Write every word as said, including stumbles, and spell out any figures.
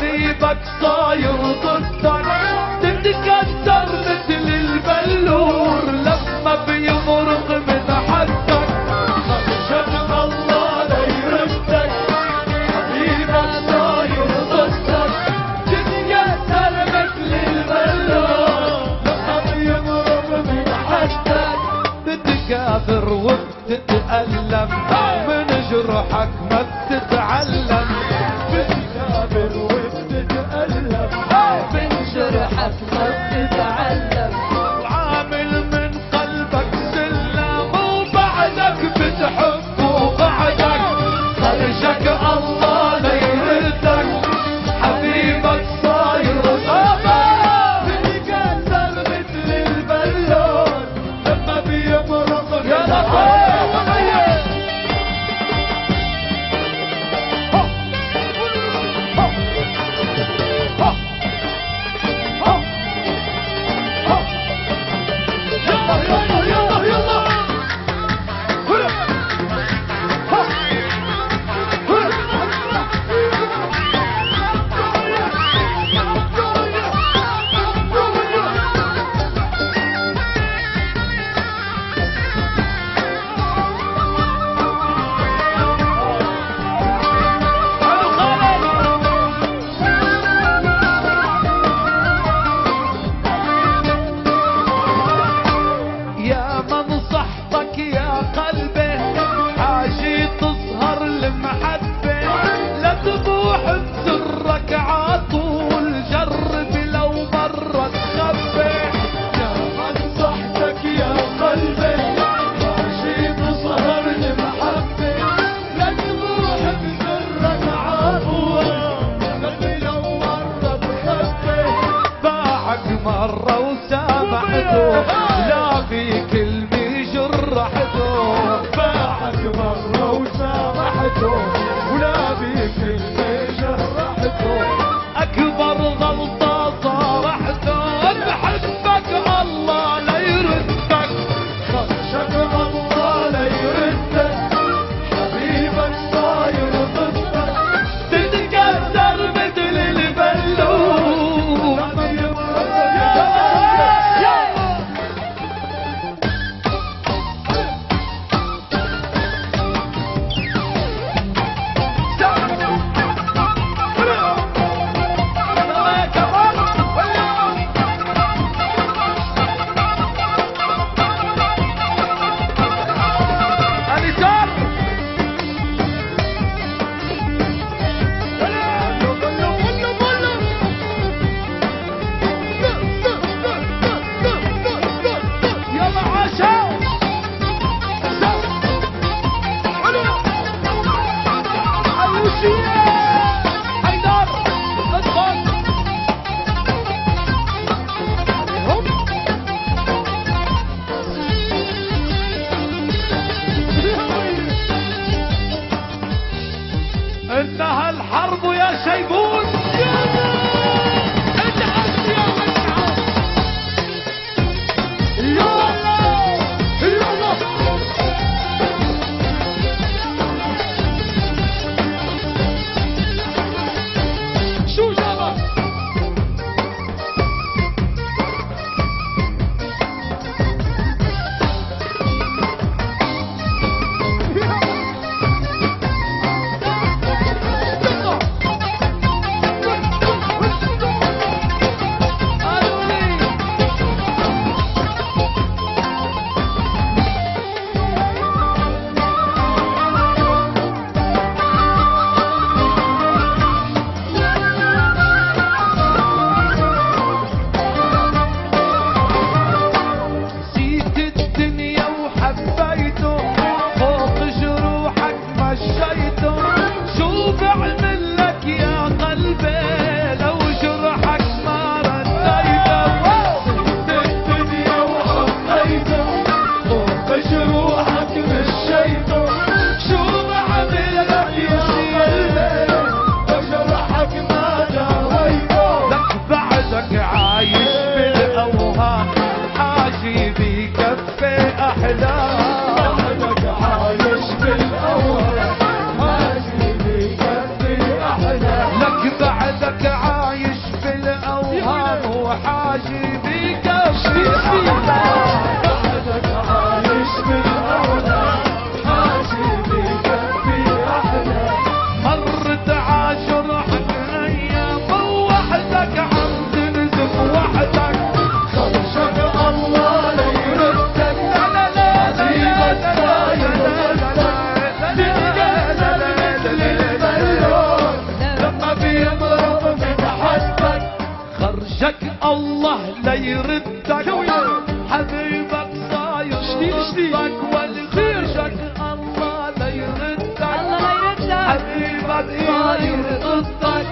حبيبك صاير ضدك تتكسر مثل البلور لما بيمرق من حدك خشب الله لا يردك حبيبك صاير ضدك تتكسر مثل البلور لما بيمرق من حدك تتكابر وبتتألم من جرحك ما بتتعلم بتكابر وبتتألم من جرحك ما بتتعلم وعامل من قلبك سلم وبعدك بتحب وبعدك خرجك الله لا يردك حبيبك صاير ضدك بتكسر مثل البلون لما بيمرق يا لطيف الله لا يردك حبيبك صاير ضدك والخيرك الله لا يردك حبيبك صاير ضدك